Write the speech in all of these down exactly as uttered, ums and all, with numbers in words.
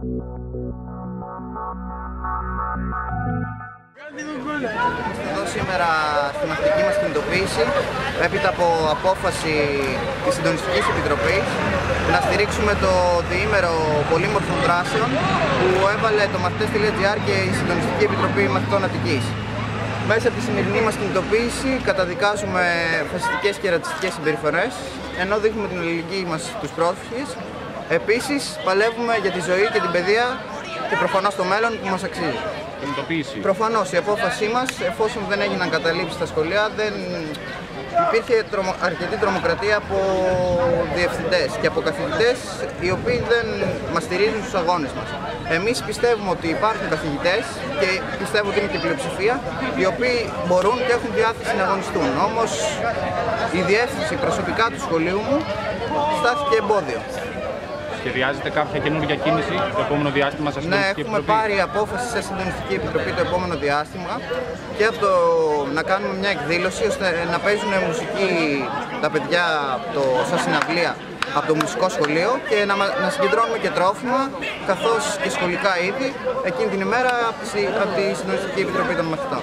Εδώ σήμερα στη μαθητική μας κινητοποίηση, έπειτα από απόφαση της Συντονιστικής Επιτροπής, να στηρίξουμε το διήμερο πολύμορφων δράσεων που έβαλε το μαθητές.gr και η Συντονιστική Επιτροπή Μαθητών Αττικής. Μέσα από τη σημερινή μας κινητοποίηση καταδικάζουμε φασιστικές και ρατσιστικές συμπεριφορές, ενώ δείχνουμε την αλληλεγγύη μας στους πρόσφυγες. Επίσης, παλεύουμε για τη ζωή και την παιδεία και προφανώς το μέλλον που μας αξίζει. Προφανώς η απόφασή μας, εφόσον δεν έγιναν καταλήψεις στα σχολεία, δεν υπήρχε τρομο... αρκετή τρομοκρατία από διευθυντές και από καθηγητές οι οποίοι δεν μας στηρίζουν στους αγώνες μας. Εμείς πιστεύουμε ότι υπάρχουν καθηγητές και πιστεύω ότι είναι και πλειοψηφία οι οποίοι μπορούν και έχουν διάθεση να αγωνιστούν. Όμως η διεύθυνση προσωπικά του σχολείου μου στάθηκε εμπόδιο. Σχεδιάζετε κάποια καινούργια κίνηση το επόμενο διάστημα σας? Ναι, έχουμε πάρει απόφαση σε Συντονιστική Επιτροπή το επόμενο διάστημα και από το να κάνουμε μια εκδήλωση ώστε να παίζουν μουσική τα παιδιά το, σαν συναυλία από το μουσικό σχολείο και να, να συγκεντρώνουμε και τρόφιμα καθώς και σχολικά είδη εκείνη την ημέρα από τη, από τη Συντονιστική Επιτροπή των Μαθητών.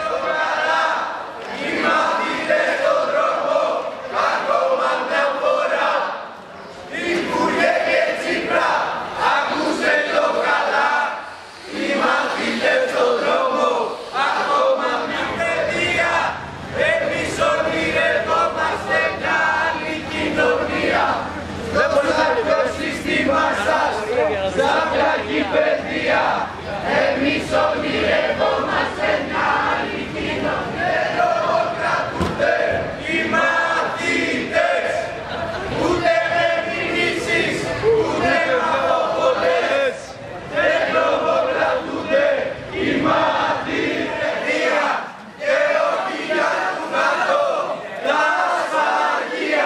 Εμείς ονειρευόμαστε μια άλλη κοινωνία. Λογοκρατούνται οι μαθητές, ούτε με μηνύσεις, ούτε με αποπολές. Δεν λογοκρατούνται οι μαθητές και όχι για του ΝΑΤΟ τα ασφαλεία.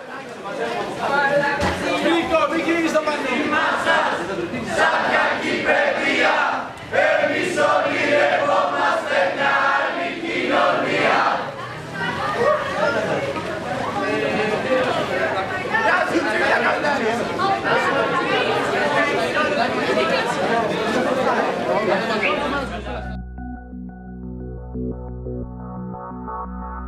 Σπίκο, μην κλείνεις το μαθήμα σας, σαν κακή παιδεία. Εμείς ονειρευόμαστε μια άλλη κοινωνία. Thank you.